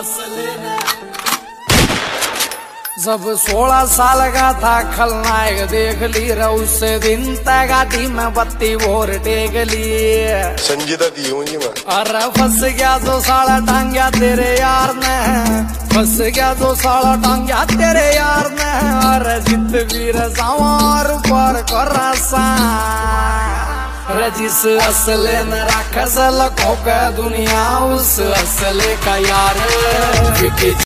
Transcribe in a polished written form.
जब 16 साल का था खलनायक देख ली रे उस दिन तक गाड़ी में बत्ती और टेक ली संजीदा दी हूँ जी मैं। अरे फंस गया 2 साल टांग्या तेरे यार ने, फंस गया 2 साल टांग्या तेरे यार ने। अरे जित वीर सवार पर कर जिस असले न रख लखों का दुनिया उस असले का यार।